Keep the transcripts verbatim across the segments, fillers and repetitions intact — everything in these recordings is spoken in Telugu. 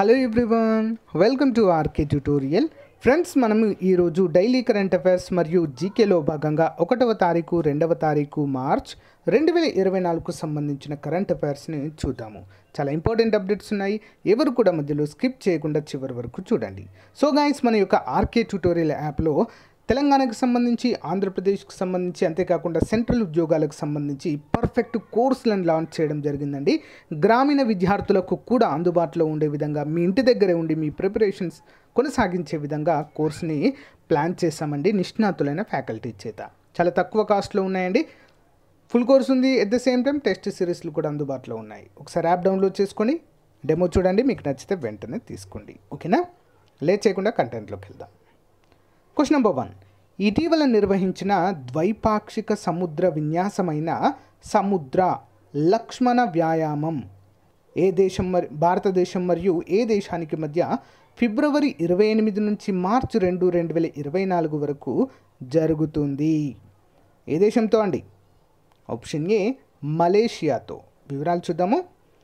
Hello everyone, welcome to RK tutorial. Friends, మనము ఈరోజు డైలీ కరెంట్ అఫైర్స్ మరియు జీకేలో భాగంగా ఒకటవ తారీఖు రెండవ తారీఖు మార్చ్ రెండు వేల ఇరవై నాలుగుకు సంబంధించిన కరెంట్ అఫైర్స్ని చూద్దాము. చాలా ఇంపార్టెంట్ అప్డేట్స్ ఉన్నాయి. ఎవరు కూడా మధ్యలో స్కిప్ చేయకుండా చివరి వరకు చూడండి. సో గైస్, మన యొక్క ఆర్కే ట్యూటోరియల్ యాప్లో తెలంగాణకు సంబంధించి, ఆంధ్రప్రదేశ్కి సంబంధించి, అంతేకాకుండా సెంట్రల్ ఉద్యోగాలకు సంబంధించి పర్ఫెక్ట్ కోర్సులను లాంచ్ చేయడం జరిగిందండి. గ్రామీణ విద్యార్థులకు కూడా అందుబాటులో ఉండే విధంగా, మీ ఇంటి దగ్గరే ఉండి మీ ప్రిపరేషన్స్ కొనసాగించే విధంగా కోర్సుని ప్లాన్ చేశామండి నిష్ణాతులైన ఫ్యాకల్టీ చేత. చాలా తక్కువ కాస్ట్లో ఉన్నాయండి. ఫుల్ కోర్స్ ఉంది, at the same time test సిరీస్లు కూడా అందుబాటులో ఉన్నాయి. ఒకసారి యాప్ డౌన్లోడ్ చేసుకొని డెమో చూడండి, మీకు నచ్చితే వెంటనే తీసుకోండి. ఓకేనా? లేట్ చేయకుండా కంటెంట్లోకి వెళ్దాం. Question number one. ఇటీవల నిర్వహించిన ద్వైపాక్షిక సముద్ర విన్యాసమైన సముద్ర లక్ష్మణ వ్యాయామం ఏ దేశం మరి భారతదేశం మరియు ఏ దేశానికి మధ్య ఫిబ్రవరి ఇరవై ఎనిమిది నుంచి మార్చి రెండు రెండు వేల ఇరవై నాలుగు వరకు జరుగుతుంది? ఏ దేశంతో అండి? ఆప్షన్ ఏ మలేషియాతో. వివరాలు చూద్దాము.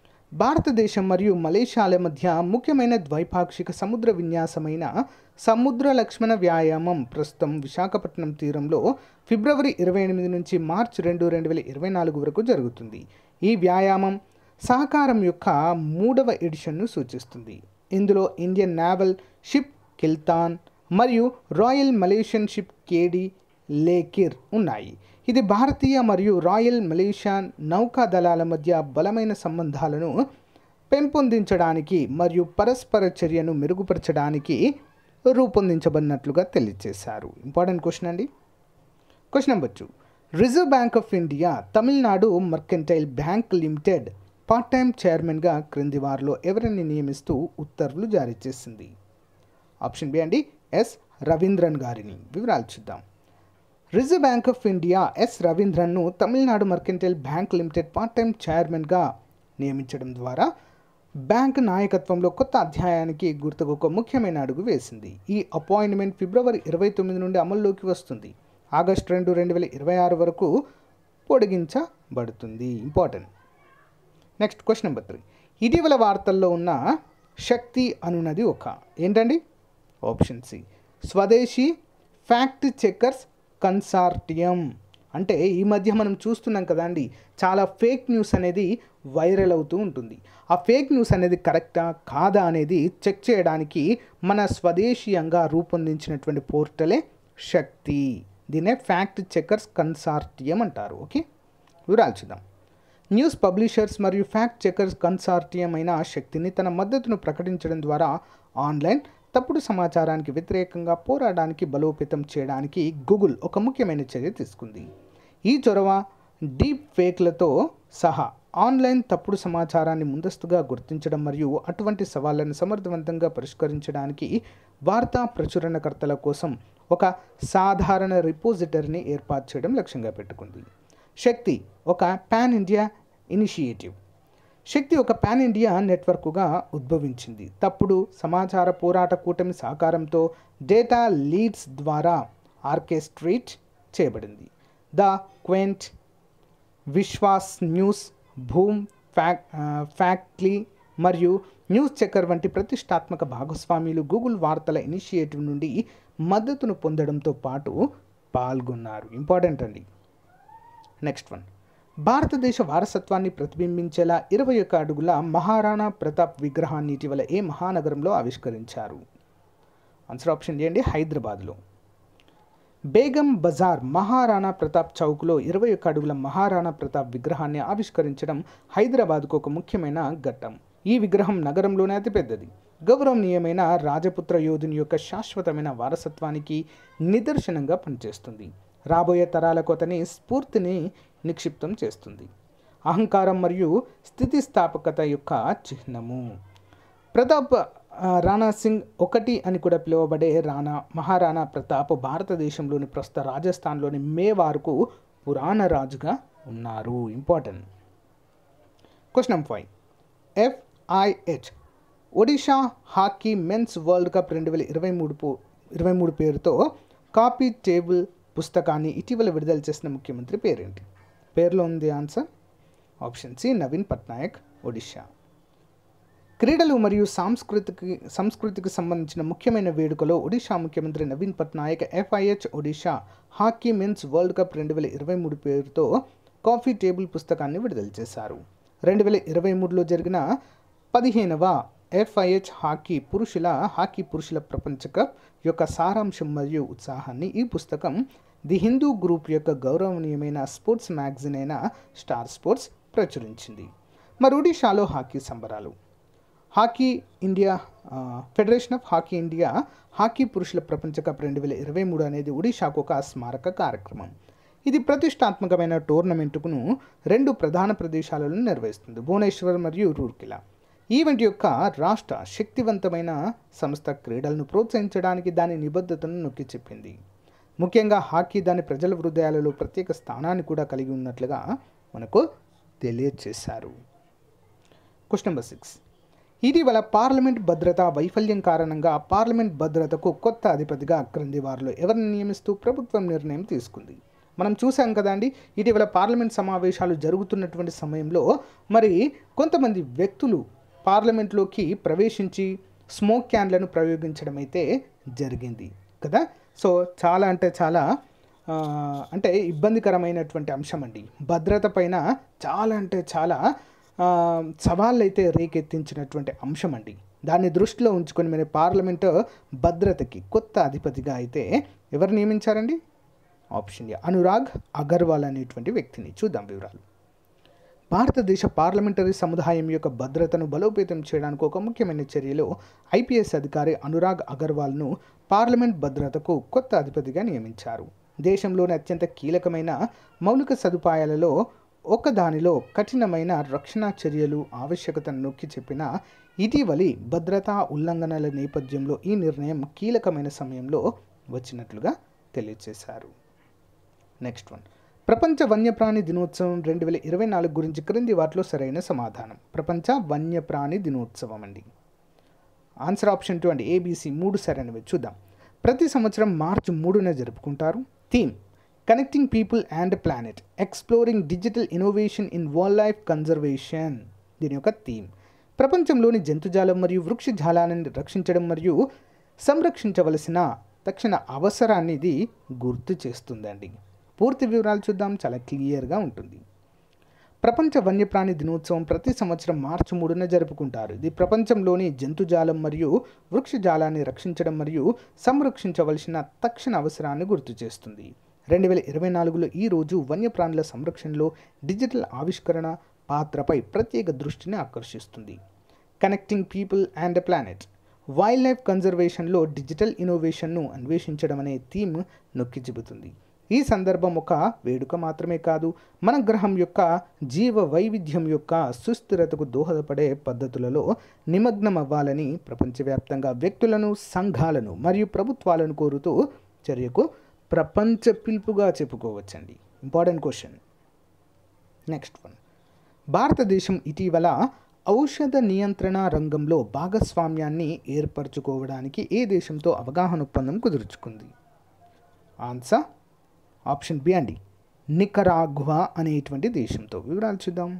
భారతదేశం మరియు మలేషియాల మధ్య ముఖ్యమైన ద్వైపాక్షిక సముద్ర విన్యాసమైన సముద్ర లక్ష్మణ వ్యాయామం ప్రస్తుతం విశాఖపట్నం తీరంలో ఫిబ్రవరి ఇరవై ఎనిమిది నుంచి మార్చి రెండు రెండు వేల ఇరవై నాలుగు వరకు జరుగుతుంది. ఈ వ్యాయామం సహకారం యొక్క మూడవ ఎడిషన్ను సూచిస్తుంది. ఇందులో ఇండియన్ నేవల్ షిప్ కిల్తాన్ మరియు రాయల్ మలేషియన్ షిప్ కేడి లేకిర్ ఉన్నాయి. ఇది భారతీయ మరియు రాయల్ మలేషియన్ నౌకా దళాల మధ్య బలమైన సంబంధాలను పెంపొందించడానికి మరియు పరస్పర చర్యను మెరుగుపరచడానికి రూపొందించబడినట్లుగా తెలియజేశారు. ఇంపార్టెంట్ క్వశ్చన్ అండి. Question number two. Reserve bank of India Tamil Nadu mercantile bank limited part time చైర్మన్గా క్రింది వారిలో ఎవరిని నియమిస్తూ ఉత్తర్వులు జారీ చేసింది? ఆప్షన్ బి అండి, ఎస్ రవీంద్రన్ గారిని. వివరాలు చూద్దాం. Reserve bank of India S రవీంద్రన్ను Tamil Nadu mercantile bank limited part time చైర్మన్గా నియమించడం ద్వారా బ్యాంక్ నాయకత్వంలో కొత్త అధ్యాయానికి గుర్తుకు ఒక ముఖ్యమైన అడుగు వేసింది. ఈ అపాయింట్మెంట్ ఫిబ్రవరి ఇరవై తొమ్మిది నుండి అమల్లోకి వస్తుంది. ఆగస్టు రెండు రెండు వేల ఇరవై ఆరు వరకు పొడిగించబడుతుంది. Important. Next question number three. ఇటీవల వార్తల్లో ఉన్న శక్తి అనున్నది ఒక ఏంటండి? ఆప్షన్ సి స్వదేశీ ఫ్యాక్ట్ చెకర్స్ కన్సార్టియం. అంటే ఈ మధ్య మనం చూస్తున్నాం కదండి, చాలా ఫేక్ న్యూస్ అనేది వైరల్ అవుతూ ఉంటుంది. ఆ ఫేక్ న్యూస్ అనేది కరెక్టా కాదా అనేది చెక్ చేయడానికి మన స్వదేశీయంగా రూపొందించినటువంటి పోర్టలే శక్తి. దీనే ఫ్యాక్ట్ చెకర్స్ కన్సార్టియం అంటారు. ఓకే, వివరాలు చూద్దాం. న్యూస్ పబ్లిషర్స్ మరియు ఫ్యాక్ట్ చెకర్స్ కన్సార్టియం అయిన శక్తిని తన మద్దతును ప్రకటించడం ద్వారా ఆన్లైన్ తప్పుడు సమాచారానికి వ్యతిరేకంగా పోరాడడానికి బలోపేతం చేయడానికి గూగుల్ ఒక ముఖ్యమైన చర్య తీసుకుంది. ఈ చొరవ డీప్ ఫేక్లతో సహా ఆన్లైన్ తప్పుడు సమాచారాన్ని ముందస్తుగా గుర్తించడం మరియు అటువంటి సవాళ్లను సమర్థవంతంగా పరిష్కరించడానికి వార్తా ప్రచురణకర్తల కోసం ఒక సాధారణ రిపోజిటరీని ఏర్పాటు చేయడం లక్ష్యంగా పెట్టుకుంది. శక్తి ఒక పాన్ ఇండియా ఇనిషియేటివ్. శక్తి ఒక పాన్ ఇండియా నెట్వర్క్గా ఉద్భవించింది. తప్పుడు సమాచార పోరాట కూటమి సహకారంతో డేటా లీడ్స్ ద్వారా ఆర్కెస్ట్రేట్ చేయబడింది. The Quint, Vishvas News, Boom, fact Factly మరియు న్యూస్ చెకర్ వంటి ప్రతిష్టాత్మక భాగస్వాములు గూగుల్ వార్తల ఇనిషియేటివ్ నుండి మద్దతును పొందడంతో పాటు పాల్గొన్నారు. ఇంపార్టెంట్ అండి. Next one. భారతదేశ వారసత్వాన్ని ప్రతిబింబించేలా ఇరవై ఒక్క అడుగుల మహారాణా ప్రతాప్ విగ్రహాన్ని ఇటీవల ఏ మహానగరంలో ఆవిష్కరించారు? ఆన్సర్ ఆప్షన్ చేయండి, హైదరాబాద్లో. బేగం బజార్ మహారాణా ప్రతాప్ చౌక్లో ఇరవై ఒక్క అడుగుల మహారాణా ప్రతాప్ విగ్రహాన్ని ఆవిష్కరించడం హైదరాబాద్కు ఒక ముఖ్యమైన ఘట్టం. ఈ విగ్రహం నగరంలోనే అతిపెద్దది. గౌరవనీయమైన రాజపుత్ర యోధుని యొక్క శాశ్వతమైన వారసత్వానికి నిదర్శనంగా పనిచేస్తుంది. రాబోయే తరాలకు అతని స్ఫూర్తిని నిక్షిప్తం చేస్తుంది. అహంకారం మరియు స్థితిస్థాపకత యొక్క చిహ్నము. ప్రతాప్ రాణా సింగ్ ఒకటి అని కూడా పిలువబడే రాణా మహారాణా ప్రతాప్ భారతదేశంలోని ప్రస్తుత రాజస్థాన్లోని మేవార్కు పురాణ రాజుగా ఉన్నారు. Important. Question number five. FIH Odisha hockey men's world cup రెండు వేల ఇరవై మూడు ఇరవై మూడు పేరుతో కాపీ టేబుల్ పుస్తకాన్ని ఇటీవల విడుదల చేసిన ముఖ్యమంత్రి పేరేంటి? పేరులో ఉంది answer. Option C Naveen Patnaik, Odisha. క్రీడలు మరియు సాంస్కృతికి సంస్కృతికి సంబంధించిన ముఖ్యమైన వేడుకలో ఒడిషా ముఖ్యమంత్రి Naveen Patnaik FIH Odisha hockey men's world cup రెండు వేల ఇరవై మూడు పేరుతో కాఫీ టేబుల్ పుస్తకాన్ని విడుదల చేశారు. రెండు వేల ఇరవై మూడులో జరిగిన పదిహేనవ ఎఫ్ఐహెచ్ హాకీ పురుషుల హాకీ పురుషుల ప్రపంచ కప్ యొక్క సారాంశం మరియు ఉత్సాహాన్ని ఈ పుస్తకం ది హిందూ గ్రూప్ యొక్క గౌరవనీయమైన స్పోర్ట్స్ మ్యాగజైన్ అయిన స్టార్ స్పోర్ట్స్ ప్రచురించింది. మరి ఒడిషాలో హాకీ సంబరాలు. Hockey India federation of hockey India hockey పురుషుల ప్రపంచ కప్ రెండు వేల ఇరవై మూడు అనేది ఒడిషాకు ఒక స్మారక కార్యక్రమం. ఇది ప్రతిష్టాత్మకమైన టోర్నమెంటును రెండు ప్రధాన ప్రదేశాలలో నిర్వహిస్తుంది, భువనేశ్వర్ మరియు రూర్కెలా. ఈవెంట్ యొక్క రాష్ట్ర శక్తివంతమైన సంస్థ క్రీడలను ప్రోత్సహించడానికి దాని నిబద్ధతను నొక్కి చెప్పింది. ముఖ్యంగా హాకీ దాని ప్రజల హృదయాలలో ప్రత్యేక స్థానాన్ని కూడా కలిగి ఉన్నట్లుగా మనకు తెలియజేశారు. Question number six. ఇటీవల పార్లమెంట్ భద్రతా వైఫల్యం కారణంగా పార్లమెంట్ భద్రతకు కొత్త అధిపతిగా క్రింది వారిలో ఎవరిని నియమిస్తూ ప్రభుత్వం నిర్ణయం తీసుకుంది. మనం చూసాం కదండి, ఇటీవల పార్లమెంట్ సమావేశాలు జరుగుతున్నటువంటి సమయంలో మరి కొంతమంది వ్యక్తులు పార్లమెంట్లోకి ప్రవేశించి స్మోక్ క్యాన్లను ప్రయోగించడం అయితే జరిగింది కదా. సో చాలా అంటే చాలా అంటే ఇబ్బందికరమైనటువంటి అంశం అండి. భద్రత పైన చాలా అంటే చాలా సవాళ్ళు అయితే రేకెత్తించినటువంటి అంశం అండి. దాన్ని దృష్టిలో ఉంచుకొని మన పార్లమెంటు భద్రతకి కొత్త అధిపతిగా అయితే ఎవరు నియమించారండి? ఆప్షన్ ఏ అనురాగ్ అగర్వాల్ అనేటువంటి వ్యక్తిని. చూద్దాం వివరాలు. భారతదేశ పార్లమెంటరీ సముదాయం యొక్క భద్రతను బలోపేతం చేయడానికి ఒక ముఖ్యమైన చర్యలో ఐపీఎస్ అధికారి అనురాగ్ అగర్వాల్ను పార్లమెంట్ భద్రతకు కొత్త అధిపతిగా నియమించారు. దేశంలోని అత్యంత కీలకమైన మౌలిక సదుపాయాలలో ఒకదానిలో కఠినమైన రక్షణ చర్యలు ఆవశ్యకతను నొక్కి చెప్పిన ఇటీవలి భద్రతా ఉల్లంఘనల నేపథ్యంలో ఈ నిర్ణయం కీలకమైన సమయంలో వచ్చినట్లుగా తెలియజేశారు. Next one. ప్రపంచ వన్యప్రాణి దినోత్సవం రెండు వేల ఇరవై నాలుగు గురించి క్రింది వాటిలో సరైన సమాధానం. ప్రపంచ వన్యప్రాణి దినోత్సవం అండి. ఆన్సర్ ఆప్షన్ టూ అండి, ఏబీసీ మూడు సరైనవి. చూద్దాం. ప్రతి సంవత్సరం మార్చి మూడున జరుపుకుంటారు. Theme connecting people and planet, exploring digital innovation in wildlife conservation. దీని యొక్క థీమ్ ప్రపంచంలోని జంతుజాలం మరియు వృక్షజాలాన్ని రక్షించడం మరియు సంరక్షించవలసిన తక్షణ అవసరాన్ని ఇది గుర్తు చేస్తుందండి. పూర్తి వివరాలు చూద్దాం, చాలా క్లియర్గా ఉంటుంది. ప్రపంచ వన్యప్రాణి దినోత్సవం ప్రతి సంవత్సరం మార్చి మూడున జరుపుకుంటారు. ఇది ప్రపంచంలోని జంతుజాలం మరియు వృక్షజాలాన్ని రక్షించడం మరియు సంరక్షించవలసిన తక్షణ అవసరాన్ని గుర్తు చేస్తుంది. రెండు వేల ఇరవై నాలుగులో ఈరోజు వన్యప్రాణుల సంరక్షణలో డిజిటల్ ఆవిష్కరణ పాత్రపై ప్రత్యేక దృష్టిని ఆకర్షిస్తుంది. Connecting people and planet, wild life కన్జర్వేషన్లో డిజిటల్ ఇన్నోవేషన్ను అన్వేషించడం అనే థీమ్ నొక్కి చెబుతుంది. ఈ సందర్భం ఒక వేడుక మాత్రమే కాదు, మన గ్రహం యొక్క జీవ వైవిధ్యం యొక్క సుస్థిరతకు దోహదపడే పద్ధతులలో నిమగ్నం అవ్వాలని ప్రపంచవ్యాప్తంగా వ్యక్తులను, సంఘాలను మరియు ప్రభుత్వాలను కోరుతూ చర్యకు ప్రపంచ పిలుపుగా చెప్పుకోవచ్చండి. Important question. Next one. భారతదేశం ఇటీవల ఔషధ నియంత్రణ రంగంలో భాగస్వామ్యాన్ని ఏర్పరచుకోవడానికి ఏ దేశంతో అవగాహన ఒప్పందం కుదుర్చుకుంది? ఆన్సర్ ఆప్షన్ బి అండి, నికరాగ్వా అనేటువంటి దేశంతో. వివరాలు చూద్దాం.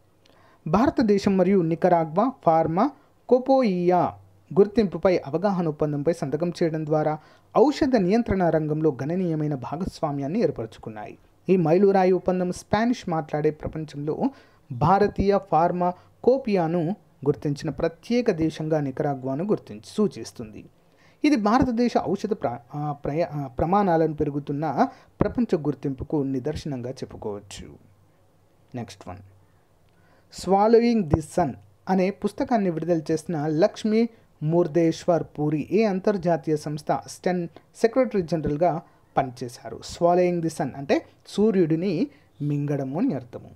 భారతదేశం మరియు నికరాగ్వా ఫార్మా కోపోయియా గుర్తింపుపై అవగాహన ఒప్పందంపై సంతకం చేయడం ద్వారా ఔషధ నియంత్రణ రంగంలో గణనీయమైన భాగస్వామ్యాన్ని ఏర్పరచుకున్నాయి. ఈ మైలురాయి ఒప్పందం స్పానిష్ మాట్లాడే ప్రపంచంలో భారతీయ ఫార్మా కోపియాను గుర్తించిన ప్రత్యేక దేశంగా నికరాగ్వాను గుర్తించి సూచిస్తుంది. ఇది భారతదేశ ఔషధ ప్ర ప్రయ ప్రమాణాలను పెరుగుతున్న ప్రపంచ గుర్తింపుకు నిదర్శనంగా చెప్పుకోవచ్చు. Next one. Swallowing the sun అనే పుస్తకాన్ని విడుదల చేసిన లక్ష్మీ ముర్దేశ్వర్ పూరి ఏ అంతర్జాతీయ సంస్థ అసిస్టెంట్ సెక్రటరీ జనరల్గా పనిచేశారు? స్వాలోయింగ్ ది సన్ అంటే సూర్యుడిని మింగడము అని అర్థము.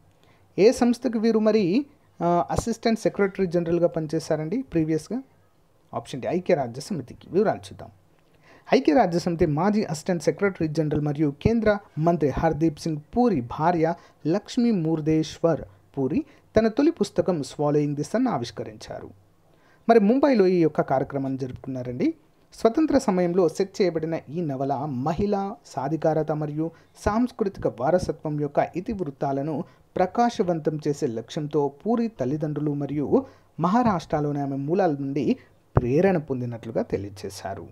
ఏ సంస్థకు వీరు మరి అసిస్టెంట్ సెక్రటరీ జనరల్గా పనిచేశారండి ప్రీవియస్గా? ఆప్షన్ డి, ఐక్యరాజ్య సమితికి. వివరాలు చూద్దాం. ఐక్యరాజ్య సమితి మాజీ అసిస్టెంట్ సెక్రటరీ జనరల్ మరియు కేంద్ర మంత్రి హర్దీప్ సింగ్ పూరి భార్య లక్ష్మీ ముర్దేశ్వర్ పూరి తన తొలి పుస్తకం స్వాలోయింగ్ ది సన్ ఆవిష్కరించారు. మరి ముంబైలో ఈ యొక్క కార్యక్రమాన్ని జరుపుకున్నారండి. స్వతంత్ర సమయంలో సెట్ చేయబడిన ఈ నవల మహిళా సాధికారత మరియు సాంస్కృతిక వారసత్వం యొక్క ఇతివృత్తాలను ప్రకాశవంతం చేసే లక్ష్యంతో పూరి తల్లిదండ్రులు మరియు మహారాష్ట్రలోని ఆమె మూలాల నుండి ప్రేరణ పొందినట్లుగా తెలియజేశారు.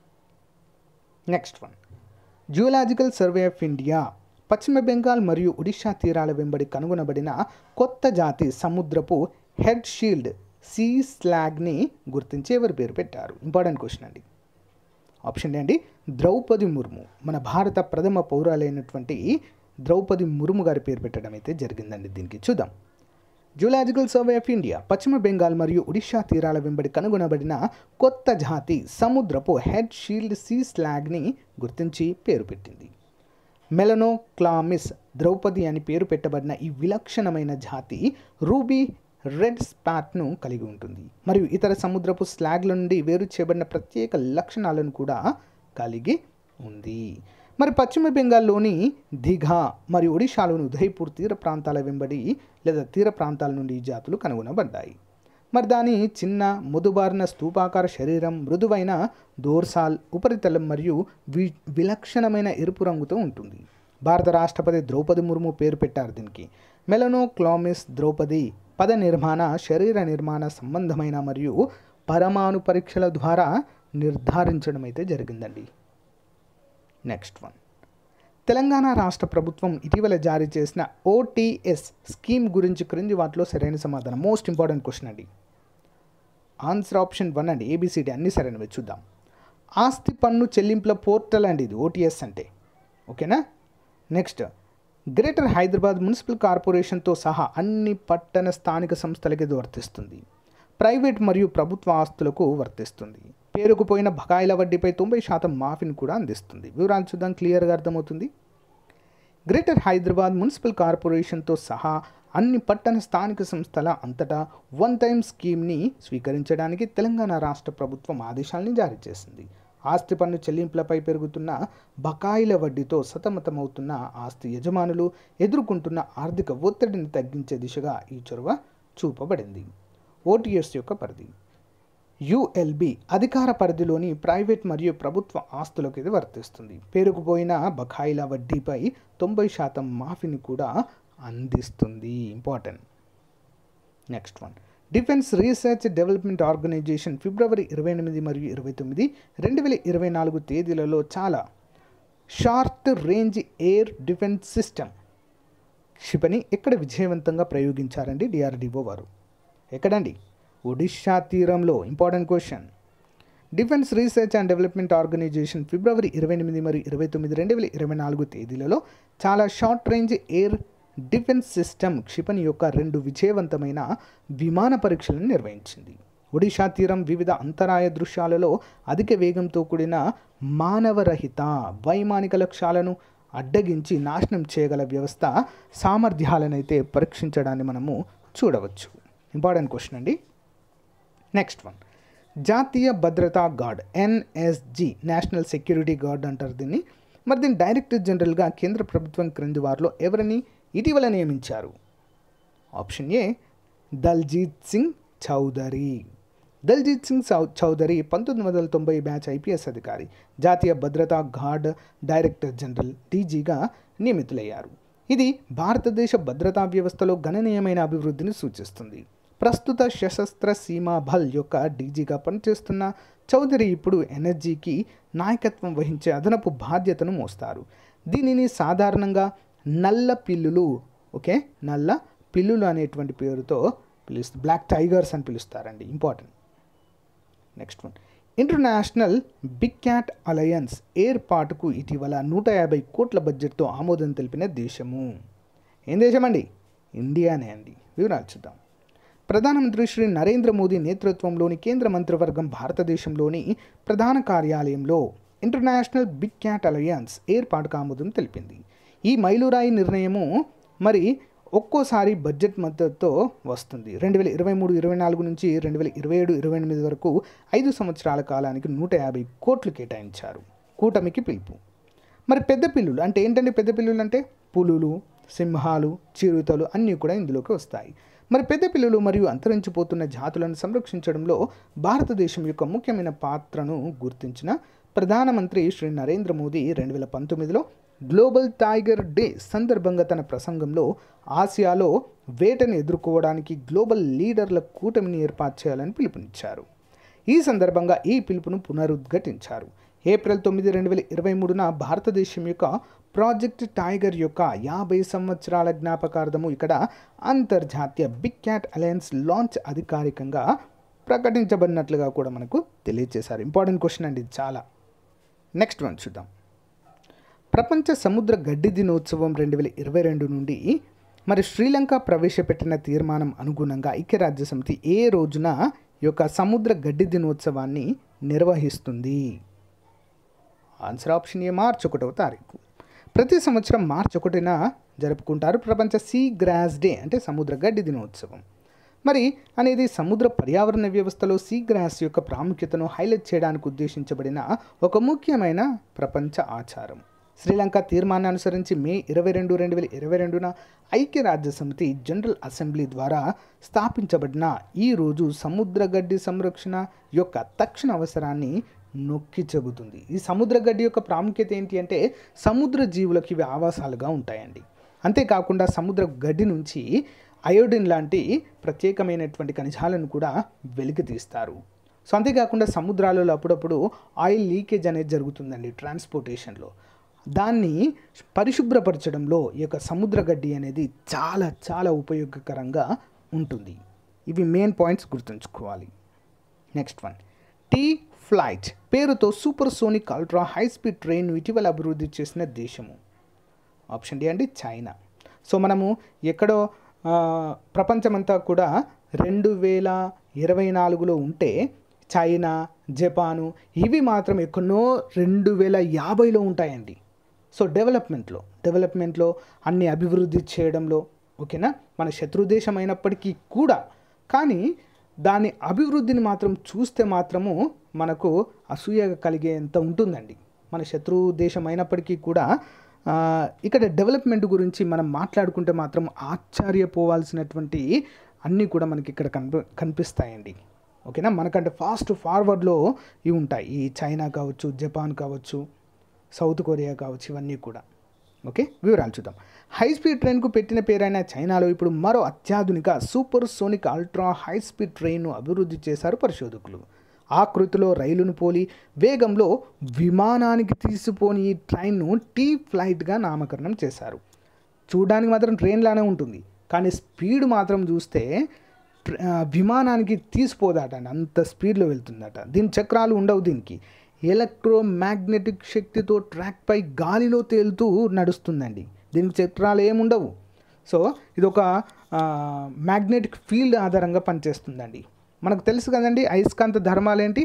Next one, geological survey of India పశ్చిమ బెంగాల్ మరియు ఒడిషా తీరాల వెంబడి కనుగొనబడిన కొత్త జాతి సముద్రపు హెడ్ షీల్డ్ సీ స్లాగ్ని గుర్తించి ఎవరు పేరు పెట్టారు? ఇంపార్టెంట్ క్వశ్చన్ అండి. ఆప్షన్ అండి ద్రౌపది ముర్ము. మన భారత ప్రథమ పౌరాలైనటువంటి ద్రౌపది ముర్ము గారి పేరు పెట్టడం అయితే జరిగిందండి. దీనికి చూద్దాం. జియోలాజికల్ సర్వే ఆఫ్ ఇండియా పశ్చిమ బెంగాల్ మరియు ఒడిషా తీరాల వెంబడి కనుగొనబడిన కొత్త జాతి సముద్రపు హెడ్ షీల్డ్ సీ స్లాగ్ని గుర్తించి పేరు పెట్టింది. మెలనోక్లామిస్ ద్రౌపది అని పేరు పెట్టబడిన ఈ విలక్షణమైన జాతి రూబీ రెడ్ స్పాట్ను కలిగి ఉంటుంది మరియు ఇతర సముద్రపు స్లాగ్ల నుండి వేరు చేయబడిన ప్రత్యేక లక్షణాలను కూడా కలిగి ఉంది. మరి పశ్చిమ బెంగాల్లోని దిఘా మరియు ఒడిషాలోని ఉదయపూర్ తీర ప్రాంతాల వెంబడి లేదా తీర ప్రాంతాల నుండి ఈ జాతులు కనుగొనబడ్డాయి. మరి దాని చిన్న ముదుబారిన స్తూపాకార శరీరం, మృదువైన దోర్సాల్ ఉపరితలం మరియు వి విలక్షణమైన ఎరుపు రంగుతో ఉంటుంది. భారత రాష్ట్రపతి ద్రౌపది ముర్ము పేరు పెట్టారు దీనికి. మెలనోక్లామిస్ ద్రౌపది పద నిర్మాణ, శరీర నిర్మాణ సంబంధమైన మరియు పరమాణు పరీక్షల ద్వారా నిర్ధారించడం అయితే జరిగిందండి. నెక్స్ట్ వన్, తెలంగాణ రాష్ట్ర ప్రభుత్వం ఇటీవల జారీ చేసిన ఓటీఎస్ స్కీమ్ గురించి క్రింది వాటిలో సరైన సమాధానం. మోస్ట్ ఇంపార్టెంట్ క్వశ్చన్ అండి. ఆన్సర్ ఆప్షన్ వన్ అండి, ఏబిసిడి అన్ని సరైనవి. చూద్దాం. ఆస్తి పన్ను చెల్లింపుల పోర్టల్ అండి ఇది ఓటీఎస్ అంటే. ఓకేనా. నెక్స్ట్, గ్రేటర్ హైదరాబాద్ మున్సిపల్ కార్పొరేషన్తో సహా అన్ని పట్టణ స్థానిక సంస్థలకి ఇది వర్తిస్తుంది. ప్రైవేట్ మరియు ప్రభుత్వ ఆస్తులకు వర్తిస్తుంది. పేరుకుపోయిన బకాయిల వడ్డీపై తొంభై శాతం మాఫీని కూడా అందిస్తుంది. వివరాలు చూద్దాం, క్లియర్గా అర్థమవుతుంది. గ్రేటర్ హైదరాబాద్ మున్సిపల్ కార్పొరేషన్తో సహా అన్ని పట్టణ స్థానిక సంస్థల అంతటా వన్ టైం స్కీమ్ని స్వీకరించడానికి తెలంగాణ రాష్ట్ర ప్రభుత్వం ఆదేశాలని జారీ చేసింది. ఆస్తి పన్ను చెల్లింపులపై పెరుగుతున్న బకాయిల వడ్డీతో సతమతమవుతున్న ఆస్తి యజమానులు ఎదుర్కొంటున్న ఆర్థిక ఒత్తిడిని తగ్గించే దిశగా ఈ చొరవ చూపబడింది. ఓటీఎస్ యొక్క పరిధి యుఎల్బి అధికార పరిధిలోని ప్రైవేట్ మరియు ప్రభుత్వ ఆస్తులకు ఇది వర్తిస్తుంది. పేరుకుపోయిన బకాయిల వడ్డీపై తొంభై శాతం మాఫీని కూడా అందిస్తుంది. Important. Next one, defence research development organisation ఫిబ్రవరి ఇరవై ఎనిమిది మరియు ఇరవై తొమ్మిది రెండు వేల ఇరవై నాలుగు తేదీలలో చాలా short range air defence system క్షిపణి ఎక్కడ విజయవంతంగా ప్రయోగించారండి డిఆర్డిఓ వారు? ఎక్కడండి? ఒడిషా తీరంలో. Important question. Defence research and development organisation ఫిబ్రవరి ఇరవై ఎనిమిది మరియు ఇరవై తొమ్మిది రెండు వేల ఇరవై నాలుగు తేదీలలో చాలా short range air defence system క్షిపణి యొక్క రెండు విజయవంతమైన విమాన పరీక్షలను నిర్వహించింది. ఒడిషా తీరం వివిధ అంతరాయ దృశ్యాలలో అధిక వేగంతో కూడిన మానవరహిత వైమానిక లక్ష్యాలను అడ్డగించి నాశనం చేయగల వ్యవస్థ సామర్థ్యాలనైతే పరీక్షించడాన్ని మనము చూడవచ్చు. ఇంపార్టెంట్ క్వశ్చన్ అండి. నెక్స్ట్ వన్, జాతీయ భద్రతా guard NSG national security guard అంటారు దీన్ని. మరి దీని డైరెక్టర్ జనరల్గా కేంద్ర ప్రభుత్వం క్రింది వారిలో ఎవరిని ఇటీవల నియమించారు? Option A Daljeet Singh Chaudhary. దల్జీత్ సింగ్ చౌదరి పంతొమ్మిది వందల తొంభై బ్యాచ్ ఐపీఎస్ అధికారి, జాతీయ భద్రతా గార్డ్ డైరెక్టర్ జనరల్ డీజీగా నియమితులయ్యారు. ఇది భారతదేశ భద్రతా వ్యవస్థలో గణనీయమైన అభివృద్ధిని సూచిస్తుంది. ప్రస్తుత సశస్త్ర సీమా బల్ యొక్క డీజీగా పనిచేస్తున్న చౌదరి ఇప్పుడు ఎన్ఎస్జీకి నాయకత్వం వహించే అదనపు బాధ్యతను మోస్తారు. దీనిని సాధారణంగా నల్ల పిల్లులు ఓకే నల్ల పిల్లులు అనేటువంటి పేరుతో పిలుస్తారు. బ్లాక్ టైగర్స్ అని పిలుస్తారండి. Important. Next one, international big cat alliance ఏర్పాటుకు ఇటీవల నూట యాభై కోట్ల బడ్జెట్తో ఆమోదం తెలిపిన దేశము ఏం దేశం అండి? ఇండియానే అండి. వివరాలు చూద్దాం. ప్రధానమంత్రి శ్రీ నరేంద్ర మోదీ నేతృత్వంలోని కేంద్ర మంత్రివర్గం భారతదేశంలోని ప్రధాన కార్యాలయంలో ఇంటర్నేషనల్ బిగ్ క్యాట్ అలయన్స్ ఏర్పాటుకు ఆమోదం తెలిపింది. ఈ మైలురాయి నిర్ణయము మరి ఒక్కోసారి బడ్జెట్ మద్దతుతో వస్తుంది. రెండు వేల ఇరవై మూడు ఇరవై నాలుగు నుంచి రెండు వేల ఇరవై ఏడు ఇరవై ఎనిమిది వరకు ఐదు సంవత్సరాల కాలానికి నూట యాభై కోట్లు కేటాయించారు. కూటమికి పిలుపు. మరి పెద్ద పిల్లులు అంటే ఏంటంటే పెద్ద పిల్లులు అంటే పులులు, సింహాలు, చిరుతలు అన్నీ కూడా ఇందులోకి వస్తాయి. మరి పెద్ద పిల్లులు మరియు అంతరించిపోతున్న జాతులను సంరక్షించడంలో భారతదేశం యొక్క ముఖ్యమైన పాత్రను గుర్తించిన ప్రధానమంత్రి శ్రీ నరేంద్ర మోదీ రెండు వేల పంతొమ్మిదిలో గ్లోబల్ టైగర్ డే సందర్భంగా తన ప్రసంగంలో ఆసియాలో వేటను ఎదుర్కోవడానికి గ్లోబల్ లీడర్ల కూటమిని ఏర్పాటు చేయాలని పిలుపునిచ్చారు. ఈ సందర్భంగా ఈ పిలుపును పునరుద్ఘాటించారు. ఏప్రిల్ తొమ్మిది రెండు వేల ఇరవై మూడున భారతదేశం యొక్క ప్రాజెక్ట్ టైగర్ యొక్క యాభై సంవత్సరాల జ్ఞాపకార్థము ఇక్కడ అంతర్జాతీయ బిగ్ క్యాట్ అలయన్స్ లాంచ్ అధికారికంగా ప్రకటించబడినట్లుగా కూడా మనకు తెలియజేశారు. ఇంపార్టెంట్ క్వశ్చన్ అండి ఇది చాలా. నెక్స్ట్ వన్ చూద్దాం. ప్రపంచ సముద్ర గడ్డి దినోత్సవం రెండు వేల ఇరవై రెండు నుండి మరి శ్రీలంక ప్రవేశపెట్టిన తీర్మానం అనుగుణంగా ఐక్యరాజ్య సమితి ఏ రోజున ఈ యొక్క సముద్ర గడ్డి దినోత్సవాన్ని నిర్వహిస్తుంది? ఆన్సర్ ఆప్షన్ ఏ, మార్చి ఒకటవ తారీఖు. ప్రతి సంవత్సరం మార్చి ఒకటిన జరుపుకుంటారు ప్రపంచ సీ గ్రాస్ డే, అంటే సముద్ర గడ్డి దినోత్సవం. మరి అనేది సముద్ర పర్యావరణ వ్యవస్థలో సీ గ్రాస్ యొక్క ప్రాముఖ్యతను హైలైట్ చేయడానికి ఉద్దేశించబడిన ఒక ముఖ్యమైన ప్రపంచ ఆచారం. శ్రీలంక తీర్మానాన్ని అనుసరించి మే ఇరవై రెండు రెండు వేల ఇరవై రెండున ఐక్యరాజ్య సమితి జనరల్ అసెంబ్లీ ద్వారా స్థాపించబడిన ఈ రోజు సముద్ర గడ్డి సంరక్షణ యొక్క తక్షణ అవసరాన్ని నొక్కి చెబుతుంది. ఈ సముద్ర గడ్డి యొక్క ప్రాముఖ్యత ఏంటి అంటే సముద్ర జీవులకు ఇవి ఆవాసాలుగా ఉంటాయండి. అంతేకాకుండా సముద్ర గడ్డి నుంచి అయోడిన్ లాంటి ప్రత్యేకమైనటువంటి ఖనిజాలను కూడా వెలికి తీస్తారు. సో అంతేకాకుండా సముద్రాలలో అప్పుడప్పుడు ఆయిల్ లీకేజ్ అనేది జరుగుతుందండి ట్రాన్స్పోర్టేషన్లో. దాన్ని పరిశుభ్రపరచడంలో ఈ యొక్క సముద్ర గడ్డి అనేది చాలా చాలా ఉపయోగకరంగా ఉంటుంది. ఇవి మెయిన్ పాయింట్స్ గుర్తుంచుకోవాలి. నెక్స్ట్ వన్, టీ ఫ్లైట్ పేరుతో supersonic ultra high speed ట్రైన్ను ఇటీవల అభివృద్ధి చేసిన దేశము? ఆప్షన్ డి అండి చైనా. సో మనము ఎక్కడో ప్రపంచమంతా కూడా రెండు వేల ఇరవై నాలుగులో ఉంటే చైనా, జపాను ఇవి మాత్రం ఎక్కడో రెండు వేల యాభైలో ఉంటాయండి. సో డెవలప్మెంట్లో డెవలప్మెంట్లో అన్ని అభివృద్ధి చేయడంలో ఓకేనా మన శత్రు దేశం అయినప్పటికీ కూడా కానీ దాని అభివృద్ధిని మాత్రం చూస్తే మాత్రము మనకు అసూయ కలిగేంత ఉంటుందండి. మన శత్రు దేశం అయినప్పటికీ కూడా ఇక్కడ డెవలప్మెంట్ గురించి మనం మాట్లాడుకుంటే మాత్రం ఆశ్చర్యపోవాల్సినటువంటి అన్నీ కూడా మనకి ఇక్కడ కనిపి కనిపిస్తాయండి ఓకేనా. మనకంటే ఫాస్ట్ ఫార్వర్డ్లో ఇవి ఉంటాయి. ఈ చైనా కావచ్చు, జపాన్ కావచ్చు, సౌత్ కొరియా కావచ్చు, ఇవన్నీ కూడా ఓకే. వివరాలు చూద్దాం. హై స్పీడ్ ట్రైన్కు పెట్టిన పేరైన చైనాలో ఇప్పుడు మరో అత్యాధునిక supersonic ultra high speed ట్రైన్ను అభివృద్ధి చేశారు పరిశోధకులు. ఆకృతిలో రైలును పోలి వేగంలో విమానానికి తీసిపోని ఈ ట్రైన్ను టీ ఫ్లైట్గా నామకరణం చేశారు. చూడడానికి మాత్రం ట్రైన్లానే ఉంటుంది కానీ స్పీడ్ మాత్రం చూస్తే విమానానికి తీసిపోదాట అండి, అంత స్పీడ్లో వెళ్తుందట. దీని చక్రాలు ఉండవు, దీనికి ఎలక్ట్రోమాగ్నెటిక్ శక్తితో ట్రాక్పై గాలిలో తేలుతూ నడుస్తుందండి. దీనికి చక్రాలు ఏముండవు. సో ఇది ఒక మ్యాగ్నెటిక్ ఫీల్డ్ ఆధారంగా పనిచేస్తుందండి. మనకు తెలుసు కదండి అయస్కాంత ధర్మాలు ఏంటి,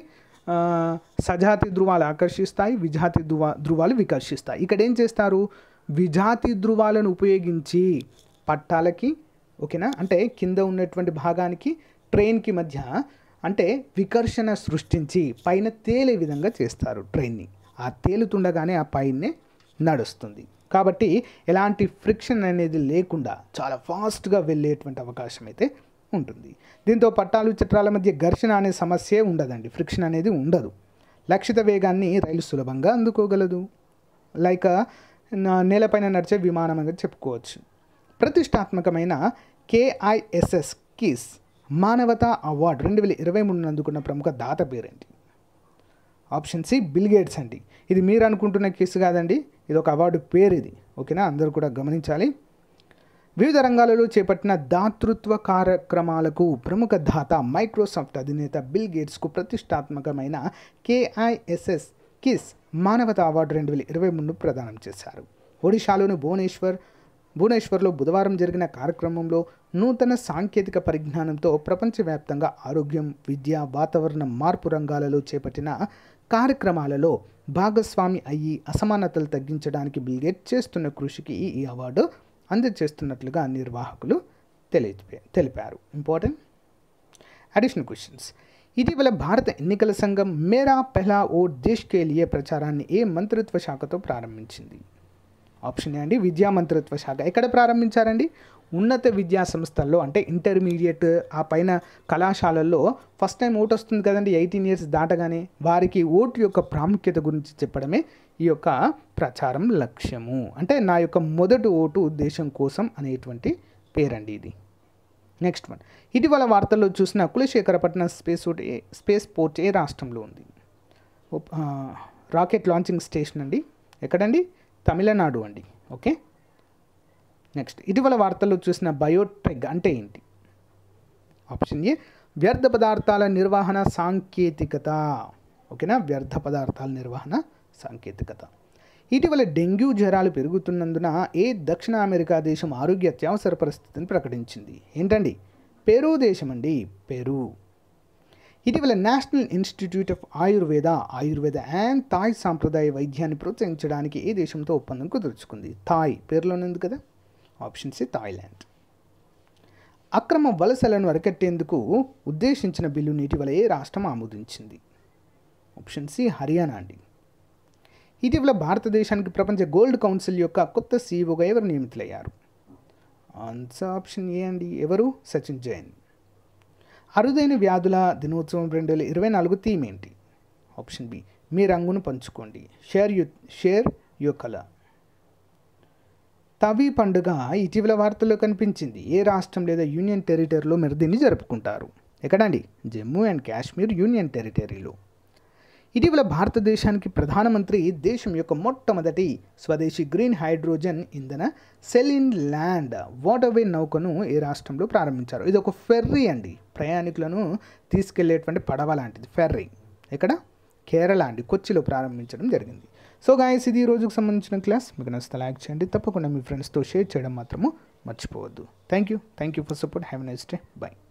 సజాతి ధృవాలు ఆకర్షిస్తాయి, విజాతి ధృవ ధృవాలు వికర్షిస్తాయి. ఇక్కడ ఏం చేస్తారు, విజాతి ధృవాలను ఉపయోగించి పట్టాలకి ఓకేనా అంటే కింద ఉన్నటువంటి భాగానికి ట్రైన్కి మధ్య అంటే వికర్షణ సృష్టించి పైన తేలే విధంగా చేస్తారు ట్రైన్ని. ఆ తేలుతుండగానే ఆ పైనే నడుస్తుంది కాబట్టి ఎలాంటి ఫ్రిక్షన్ అనేది లేకుండా చాలా ఫాస్ట్గా వెళ్ళేటువంటి అవకాశం అయితే ఉంటుంది. దీంతో పట్టాలు చట్రాల మధ్య ఘర్షణ అనే సమస్యే ఉండదండి, ఫ్రిక్షన్ అనేది ఉండదు. లక్షిత వేగాన్ని రైలు సులభంగా అందుకోగలదు. లైక్ నేలపైన నడిచే విమానం అనేది చెప్పుకోవచ్చు. ప్రతిష్టాత్మకమైన కేఐఎస్ఎస్ కిస్ మానవతా అవార్డు రెండు వేల ఇరవై మూడును అందుకున్న ప్రముఖ దాత పేరేంటి? ఆప్షన్ సి బిల్ గేట్స్ అండి. ఇది మీరు అనుకుంటున్న కిస్ కాదండి, ఇది ఒక అవార్డు పేరు ఇది ఓకేనా, అందరూ కూడా గమనించాలి. వివిధ రంగాలలో చేపట్టిన దాతృత్వ కార్యక్రమాలకు ప్రముఖ దాత మైక్రోసాఫ్ట్ అధినేత బిల్ గేట్స్కు ప్రతిష్టాత్మకమైన కేఐఎస్ఎస్ కిస్ మానవతా అవార్డు రెండు వేల ఇరవై మూడును ప్రదానం చేశారు. ఒడిశాలోని భువనేశ్వర్ భువనేశ్వర్లో బుధవారం జరిగిన కార్యక్రమంలో నూతన సాంకేతిక పరిజ్ఞానంతో ప్రపంచవ్యాప్తంగా ఆరోగ్యం, విద్య, వాతావరణ మార్పు రంగాలలో చేపట్టిన కార్యక్రమాలలో భాగస్వామి అయ్యి అసమానతలు తగ్గించడానికి బిల్ గేట్స్ చేస్తున్న కృషికి ఈ అవార్డు అందజేస్తున్నట్లుగా నిర్వాహకులు తెలిపే తెలిపారు ఇంపార్టెంట్ అడిషనల్ క్వశ్చన్స్. ఇటీవల భారత ఎన్నికల సంఘం మేరా పెహ్లా ఓట్ దేశ్ కే లియే ప్రచారాన్ని ఏ మంత్రిత్వ శాఖతో ప్రారంభించింది? ఆప్షన్ ఏ అండి విద్యా మంత్రిత్వ శాఖ. ఎక్కడ ప్రారంభించారండి? ఉన్నత విద్యా సంస్థల్లో అంటే ఇంటర్మీడియట్ ఆ పైన కళాశాలల్లో ఫస్ట్ టైం ఓటు వస్తుంది కదండి ఎయిటీన్ ఇయర్స్ దాటగానే, వారికి ఓటు యొక్క ప్రాముఖ్యత గురించి చెప్పడమే ఈ యొక్క ప్రచారం లక్ష్యము. అంటే నా యొక్క మొదటి ఓటు దేశం కోసం అనేటువంటి పేరండి ఇది. నెక్స్ట్ వన్, ఇటీవల వార్తల్లో చూసిన కులశేఖరపట్నం స్పేస్ స్పేస్ పోర్ట్ ఏ రాష్ట్రంలో ఉంది? రాకెట్ లాంచింగ్ స్టేషన్ అండి. ఎక్కడండి? తమిళనాడు అండి. ఓకే. నెక్స్ట్, ఇటీవల వార్తల్లో చూసిన బయోట్రెగ్ అంటే ఏంటి? ఆప్షన్ ఏ వ్యర్థ పదార్థాల నిర్వహణ సాంకేతికత. ఓకేనా, వ్యర్థ పదార్థాల నిర్వహణ సాంకేతికత. ఇటీవల డెంగ్యూ జ్వరాలు పెరుగుతున్నందున ఏ దక్షిణ అమెరికా దేశం ఆరోగ్య అత్యవసర పరిస్థితిని ప్రకటించింది? ఏంటండి? పెరు దేశం అండి, పెరు. ఇటీవల national institute of Ayurveda Ayurveda and Thai సాంప్రదాయ వైద్యాన్ని ప్రోత్సహించడానికి ఏ దేశంతో ఒప్పందం కుదుర్చుకుంది? థాయ్ పేరులోనే ఉంది కదా, ఆప్షన్ సి థాయిలాండ్. అక్రమ వలసలను అరికట్టేందుకు ఉద్దేశించిన బిల్లుని ఇటీవల ఏ రాష్ట్రం ఆమోదించింది? ఆప్షన్ సి హర్యానా అండి. ఇటీవల భారతదేశానికి ప్రపంచ గోల్డ్ కౌన్సిల్ యొక్క కొత్త సీఈఓగా ఎవరు నియమితులయ్యారు? ఆన్సర్ ఆప్షన్ ఏ అండి. ఎవరు? సచిన్ జైన్. అరుదైన వ్యాధుల దినోత్సవం రెండు వేల ఇరవై నాలుగు థీమ్ ఏంటి? ఆప్షన్ బి మీ రంగును పంచుకోండి, share you share your colour. తవి పండుగ ఇటీవల వార్తల్లో కనిపించింది. ఏ రాష్ట్రం లేదా యూనియన్ టెరిటరీలో మీరు దీన్ని జరుపుకుంటారు? ఎక్కడండి? జమ్మూ అండ్ కాశ్మీర్ యూనియన్ టెరిటరీలో. ఇటీవల భారతదేశానికి ప్రధానమంత్రి దేశం యొక్క మొట్టమొదటి స్వదేశీ గ్రీన్ హైడ్రోజన్ ఇంధన సెల్ ఇన్ ల్యాండ్ వాటర్వే నౌకను ఏ రాష్ట్రంలో ప్రారంభించారు? ఇది ఒక ఫెర్రీ అండి, ప్రయాణికులను తీసుకెళ్లేటువంటి పడవ లాంటిది ఫెర్రీ. ఎక్కడ? కేరళ అండి, కొచ్చిలో ప్రారంభించడం జరిగింది. సో గాయస్, ఇది ఈ రోజుకు సంబంధించిన క్లాస్. మీకు నచ్చితే లైక్ చేయండి, తప్పకుండా మీ ఫ్రెండ్స్తో షేర్ చేయడం మాత్రము మర్చిపోవద్దు. Thank you thank you for support. Have a nice day. By.